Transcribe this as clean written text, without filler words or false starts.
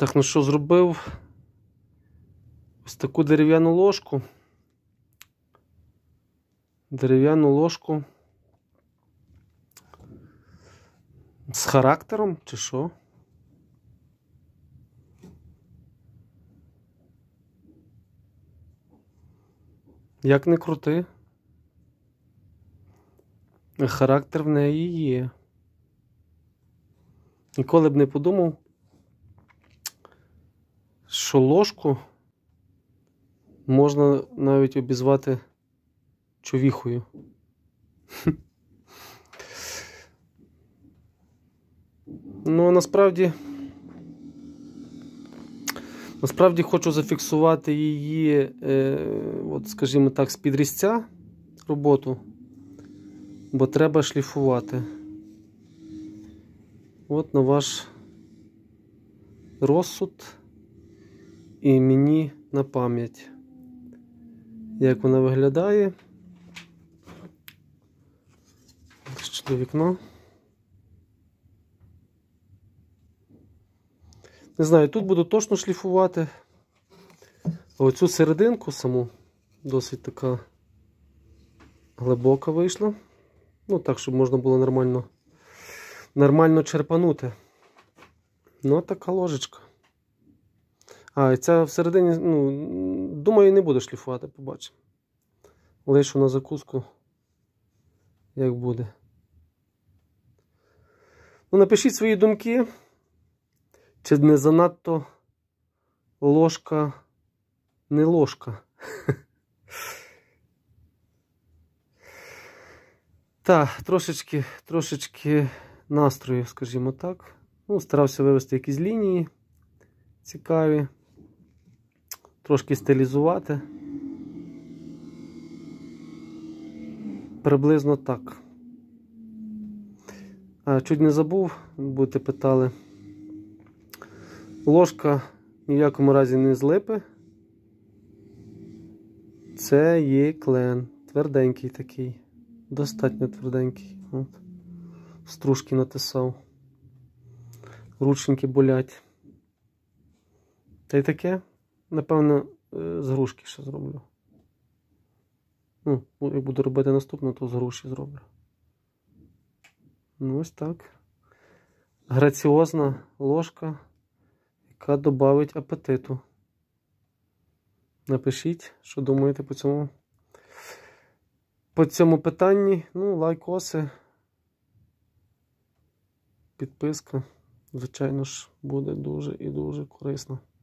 Так, ну що, зробив ось таку дерев'яну ложку. З характером, чи що? Як не крути, характер в неї є. Ніколи б не подумав, що ложку можна навіть обізвати човіхою. Ну, насправді хочу зафіксувати її, от, скажімо так, з-під різця роботу, бо треба шліфувати. От на ваш розсуд і мені на пам'ять, як вона виглядає. Ще до вікна. Не знаю, тут буду точно шліфувати. А оцю серединку саму досить така глибока вийшла. Ну так, щоб можна було нормально черпанути. Ну, така ложечка. А, і ця всередині, ну, думаю, не буду шліфувати, побачимо. Лишу на закуску, як буде. Ну, напишіть свої думки, чи не занадто ложка не ложка. Так, трошечки настрою, скажімо так. Ну, старався вивести якісь лінії цікаві, трошки стилізувати. Приблизно так. А, чуть не забув, будете питали. Ложка ні в якому разі не з липи. Це є клен. Тверденький такий. Достатньо тверденький. От. Стружки натисав. Рученьки болять. Та й таке, напевно, з грушки ще зроблю. Ну, як буду робити наступне, то з груші зроблю. Ну, ось так. Граціозна ложка, яка додавить апетиту. Напишіть, що думаєте по цьому питанні. Ну, лайкоси, підписка, звичайно ж, буде дуже і дуже корисно.